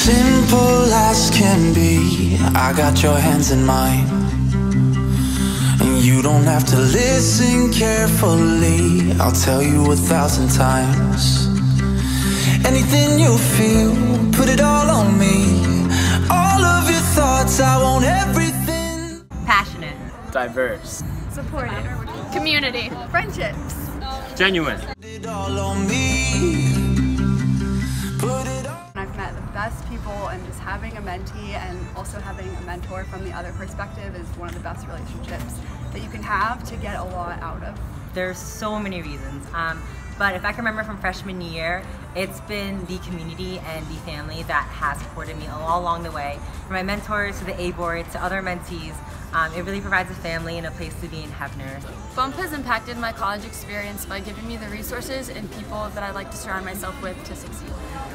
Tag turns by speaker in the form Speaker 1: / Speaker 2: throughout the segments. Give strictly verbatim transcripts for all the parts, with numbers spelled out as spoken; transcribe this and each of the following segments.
Speaker 1: Simple as can be, I got your hands in mine, and you don't have to listen carefully. I'll tell you a thousand times. Anything you feel, put it all on me. All of your thoughts, I want everything.
Speaker 2: Passionate.
Speaker 3: Diverse.
Speaker 4: Supportive. Community. Friendships.
Speaker 3: Genuine.
Speaker 1: Put it all on me. Put it all.
Speaker 5: I've met the best people, and just having a mentee and also having a mentor from the other perspective is one of the best relationships that you can have to get a lot out of.
Speaker 2: There's so many reasons, um, but if I can remember from freshman year, it's been the community and the family that has supported me all along the way. From my mentors to the A-board to other mentees, um, it really provides a family and a place to be in Hefner.
Speaker 4: Bump has impacted my college experience by giving me the resources and people that I like to surround myself with to succeed.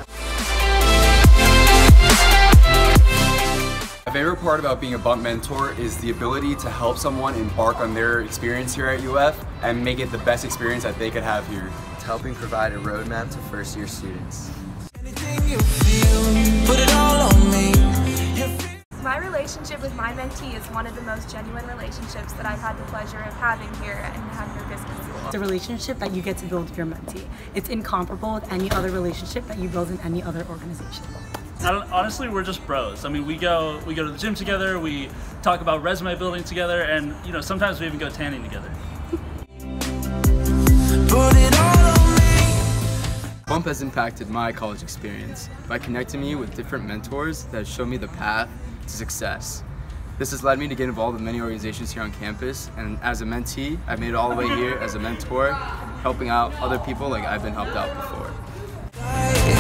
Speaker 6: My favorite part about being a bump mentor is the ability to help someone embark on their experience here at U F and make it the best experience that they could have here.
Speaker 3: It's helping provide a roadmap to first year students.
Speaker 1: Anything you feel, put it all on me.
Speaker 7: My relationship with my mentee is one of the most genuine relationships that I've had the pleasure of having here at Hefner Business School.
Speaker 8: It's a relationship that you get to build with your mentee. It's incomparable with any other relationship that you build in any other organization.
Speaker 9: I don't, honestly, we're just bros. I mean, we go we go to the gym together, we talk about resume building together, and you know, sometimes we even go tanning together.
Speaker 1: Put it all on me.
Speaker 6: Bump has impacted my college experience by connecting me with different mentors that show me the path to success. This has led me to get involved in many organizations here on campus, and as a mentee, I've made it all the way here as a mentor, helping out other people like I've been helped out before.